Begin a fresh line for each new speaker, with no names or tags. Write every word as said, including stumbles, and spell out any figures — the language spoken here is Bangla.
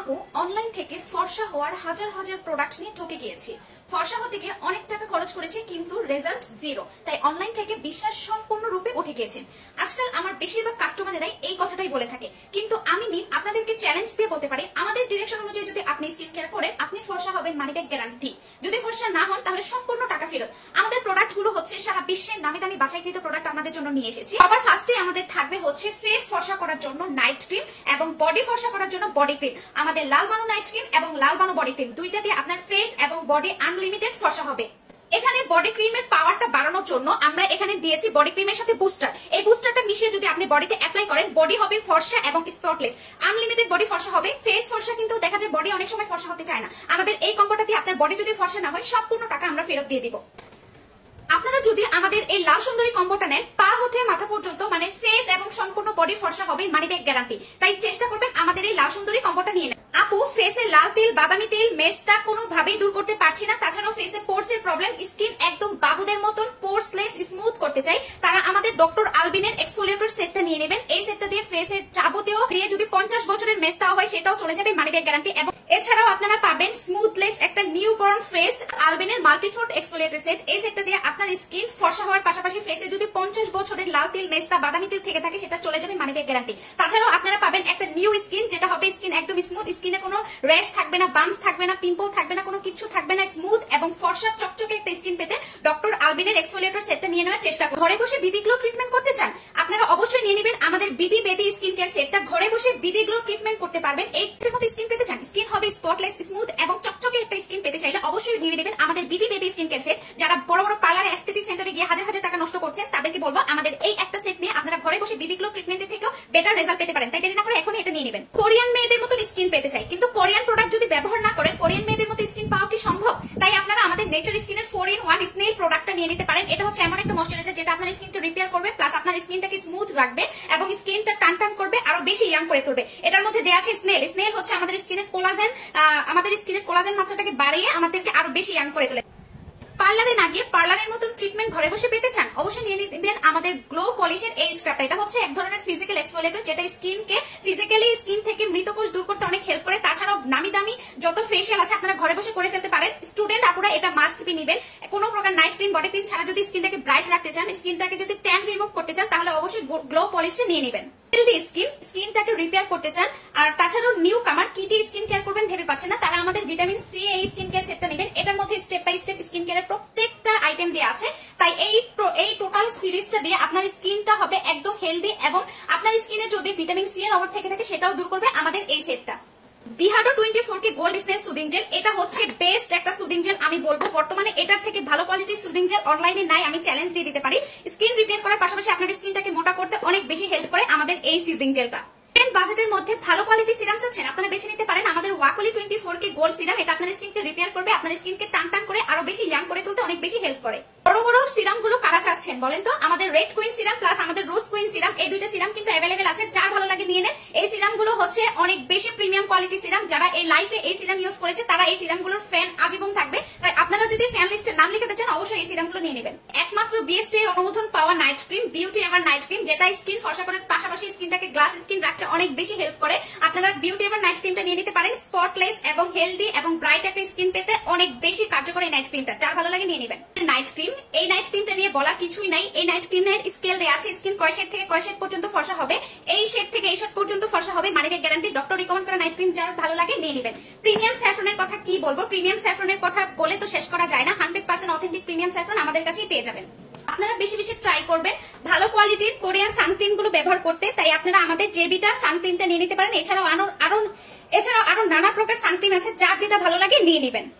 আপু অনলাইন থেকে ফর্সা হওয়ার হাজার হাজার প্রোডাক্ট নিয়ে ঠকে গিয়েছি। ফর্সা হতে গিয়ে অনেক টাকা খরচ করেছি কিন্তু রেজাল্ট জিরো, তাই অনলাইন থেকে বিশ্বাস সম্পূর্ণরূপে উঠে গিয়েছে। আজকাল আমার বেশিরভাগ কাস্টমারেরাই এই কথাটাই বলে থাকে, কিন্তু আমি মিম আপনাদেরকে চ্যালেঞ্জ দিয়ে বলতে পারি আমাদের ডিরেকশন অনুযায়ী যদি আপনি স্কিন কেয়ার করেন আপনি ফর্সা হবেন, মানি ব্যাক গ্যারান্টি। যদি ফর্সা না হন তাহলে সম্পূর্ণ টাকা ফেরত। আমাদের প্রোডাক্ট গুলো হচ্ছে সারা বিশ্বের নামি দামি বাছাইকৃত প্রোডাক্ট আপনাদের জন্য নিয়ে এসেছি। আবার ফার্স্টে আমাদের থাকবে হচ্ছে ফেস ফর্সা করার জন্য নাইট ক্রিম এবং বডি ফর্সা করার জন্য বডি ক্রিম। আমাদের লাল বানু নাইট ক্রিম এবং লাল বানু বডি ক্রিম দুইটা দিয়ে আপনার ফেস এবং বডি আনলিমিটেড ফর্সা হবে। এখানে বডি ক্রিমের পাওয়ারটা বাড়ানোর জন্য আমরা এখানে দিয়েছি বডি ক্রিমের সাথে বুস্টার। এই বুস্টারটা মিশিয়ে যদি আপনি বডিতে অ্যাপ্লাই করেন বডি হবে ফর্সা এবং স্পটলেস, আনলিমিটেড বডি ফর্সা হবে। ফেস ফর্সা কিন্তু দেখা যায় বডি অনেক সময় ফর্সা হতে চায় না। আমাদের এই কম্বোটা দিয়ে আপনার বডি যদি ফর্সা না হয় সম্পূর্ণ টাকা আমরা ফেরত দিয়ে দিব। আপনারা যদি আমাদের এই লাল সুন্দরী কম্বোটা নেন পা হতে মাথা পর্যন্ত মানে ফেস এবং সম্পূর্ণ বডি ফর্সা হবে, মানি ব্যাক গ্যারান্টি। তাই চেষ্টা করবেন আমাদের এই লাল সুন্দরী কম্বোটা নিয়ে নেন। আপু ফেসে লাল তিল, বাদামি তিল, মেস্তা কোনোভাবেই দূর করতে পারছি না, তাছাড়াও ফেসে পোরস এর প্রবলেম, স্কিন একদম বাবুদের মতন পোরসলেস স্মুথ করতে চাই, তারা আমাদের ডক্টর আলবিনের এক্সফোলিয়েটর সেটটা নিয়ে নেবেন। এই সেটটা দিয়ে ফেসের যাবতীয় দিয়ে যদি পঞ্চাশ বছরের মেস্তা হয় সেটাও চলে যাবে, মানি ব্যাক গ্যারান্টি। এবং এছাড়াও আপনারা পাবেন স্মুথলেস একটা নিউ বর্ন ফেস আলবিনের মাল্টিফ্রুট এক্সফোলিয়েটর সেট। এই সেটটা দিয়ে আপনার স্কিন ফর্সা হওয়ার পাশাপাশি ফেসে যদি পঞ্চাশ বছরের লাল তিল, মেস্তা, বাদামি তিল থেকে থাকে সেটা চলে যাবে, মানি ব্যাক গ্যারান্টি। তাছাড়াও আপনারা পাবেন একটা নিউ স্কিন যেটা হবে স্কিন একদম স্মুথ, স্কিনে কোনো র্যাশ থাকবে না, বাম্পস থাকবে না, পিম্পল থাকবে না, কোনো কিছু থাকবে না, স্মুথ এবং ফর্সা চকচকে একটা স্কিন পেতে ডক্টর আলবিনের এক্সফোলিয়েটর সেটটা নিয়ে নেওয়ার চেষ্টা করুন। ঘরে বসে বিবি গ্লো ট্রিটমেন্ট করতে চান আপনারা অবশ্যই নিয়ে নেবেন আমাদের বিবি বেবি স্কিন কেয়ার সেটটা। ঘরে বসে বিবি গ্লো ট্রিটমেন্ট করতে পারবেন। এইটার মতো স্কিন পেতে চান, স্কিন হবে স্পটলেস, স্মুথ এবং চকচকে একটা স্কিন পেতে চাইলে অবশ্যই নিয়ে নেবেন আমাদের বিবি বেবি স্কিন কেয়ার সেট। যারা বড় বড় পার্লার এস্থেটিক সেন্টারে গিয়ে হাজার হাজার টাকা নষ্ট করছেন তাদেরকে বলবো আমাদের এই একটা সেট নিয়ে আপনারা ঘরে বসে বিবি গ্লো ট্রিটমেন্টের থেকেও বেটার রেজাল্ট পেতে পারেন। তাই দেরি না করে এখনই এটা নিয়ে নেবেন। কোরিয়ান মেয়েদের মতো স্কিন পেতে চাই কিন্তু কোরিয়ান প্রোডাক্ট যদি ব্যবহার না করেন কোরিয়ান মেয়েদের মতো স্কিন পাওয়া কি সম্ভব? তাই আপনারা আমাদের নেচার স্কিনের ফোর ইন ওয়ান স্নেল প্রোডাক্টটা নিয়ে নিতে পারেন। এটা হচ্ছে এমন একটা ময়শ্চারাইজার যেটা আপনার স্কিনকে রিপেয়ার করবে প্লাস আপনার স্কিনটাকে স্মুথ রাখবে এবং স্কিনটা টান টান করবে, আরো বেশি ইয়াং করে তুলবে। এটার মধ্যে দেওয়া আছে স্নেল। স্নেল হচ্ছে আমাদের স্কিনের কোলাজেন, আমাদের স্কিনের কোলাজেন মাত্রাটাকে বাড়িয়ে আমাদেরকে আরো বেশি ইয়াং করে তোলে। পার্লারে না গিয়ে পার্লারের মতন ট্রিটমেন্ট ঘরে বসে পেতে চান অবশ্যই নিয়ে নিবেন আমাদের গ্লো পলিশের এই স্ক্রাবটা। এটা হচ্ছে এক ধরনের ফিজিক্যাল এক্সফোলিয়েটর যেটা স্কিনকে ফিজিক্যালি স্কিন থেকে মৃতকোষ দূর করতে অনেক হেল্প করে। তাছাড়াও নামি দামি যত ফেশিয়াল আছে আপনারা ঘরে বসে করে ফেলতে পারেন। স্টুডেন্ট আপুরা এটা মাস্ট বি নিবেন। কোনো প্রকার নাইট ক্রিম, বডি ক্রিম ছাড়া যদি স্কিনটাকে ব্রাইট রাখতে চান, স্কিনটাকে যদি ট্যান রিমুভ করতে চান তাহলে অবশ্যই গ্লো পলিশটা নিয়ে নেবেন। হেলদি স্কিন, স্কিনটাকে রিপেয়ার করতে চান আর তাছাড়াও নিউ কামার কি দিয়ে স্কিন কেয়ার করবেন ভেবে পাচ্ছেন না, তারা আমাদের ভিটামিন সি এই স্কিন কেয়ার সেটটা নেবেন। এটার মধ্যে স্টেপ বাই স্টেপ স্কিন কেয়ারের প্রত্যেকটা আইটেম দেওয়া আছে। তাই এই এই টোটাল সিরিজটা দিয়ে আপনার স্কিনটা হবে একদম হেলদি এবং আপনার স্কিনে যদি ভিটামিন সি এর অভাব থেকে থাকে সেটাও দূর করবে আমাদের এই সেটটা। বিহাডো twenty four K gold snail soothing gel, এটা হচ্ছে বেস্ট একটা সুদিং জেল আমি বলবো। বর্তমানে এটার থেকে ভালো কোয়ালিটির সুদিং জেল অনলাইনে নাই, আমি চ্যালেঞ্জ দিয়ে দিতে পারি। স্কিন রিপেয়ার করার পাশাপাশি আপনার স্কিনটাকে মোটা করতে অনেক বেশি হেল্প করে আমাদের এই সুদিং জেলটা। বাজেটের মধ্যে ভালো কোয়ালিটি সিরাম চাচ্ছেন আপনারা বেছে নিতে পারেন আমাদের ওয়াকলি twenty four K gold serum. এটা আপনার স্কিনকে রিপেয়ার করবে, আপনার স্কিনকে টান টান করে আরো বেশি ইয়াং করে তুলতে অনেক বেশি হেল্প করে। বড় বড় সিরাম গুলো কারা চাচ্ছেন বলেন তো? আমাদের রেড কুইন সিরাম প্লাস আমাদের রোজ কুইন সিরাম, এই দুইটা সিরাম কিন্তু অ্যাভেলেবেল আছে। যার ভালো লাগে নিয়ে নেন। এই সিরাম গুলো হচ্ছে অনেক বেশি প্রিমিয়াম কোয়ালিটি সিরাম। যারা এই লাইফে এই সিরাম ইউজ করেছে তারা এই সিরাম গুলোর ফ্যান আজীবন থাকবে। তাই আপনারা যদি ফ্যান লিস্টে নাম লিখাতে চান অবশ্যই এই সিরাম গুলো নিয়ে নেবেন। একমাত্র বিএসটি অনুমোদন পাওয়া night cream beauty ever night cream, যেটা স্কিন ফর্সা করার পাশাপাশি স্কিনটাকে গ্লাস স্কিন রাখতে অনেক বেশি হেল্প করে। আপনারা বিউটি এভার নাইট ক্রিমটা নিয়ে নিতে পারেন। স্পটলেস এবং হেলদি এবং ব্রাইট একটা স্কিন পেতে অনেক বেশি কার্যকরী এই নাইট ক্রিমটা। যার ভালো লাগে নিয়ে নেবেন। নাইট ক্রিম, এই নাইট ক্রিমটা নিয়ে বলার কিছুই নাই। এই নাইট ক্রিমের স্কেল দেওয়া আছে, স্কিন কয় শেড থেকে কয় শেড পর্যন্ত ফর্সা হবে, এই শেড থেকে এই শেড পর্যন্ত ফর্সা হবে, money back guarantee. Doctor recommend করা নাইট ক্রিম, যার ভালো লাগে নিয়ে নেবেন। প্রিমিয়াম স্যাফরনের কথা কি বলবো, প্রিমিয়াম স্যাফরনের কথা বলে তো শেষ করা যায় না। Hundred percent authentic premium saffron আমাদের কাছেই পেয়ে যাবেন। আপনারা বেশি বেশি ট্রাই করবেন ভালো কোয়ালিটির কোরিয়ান সানক্রিম গুলো ব্যবহার করতে। তাই আপনারা আমাদের জেবিটা সানক্রিমটা নিয়ে নিতে পারেন। এছাড়াও আরো আরো এছাড়াও আরো নানা প্রকার সানক্রিম আছে, যার যেটা ভালো লাগে নিয়ে নেবেন।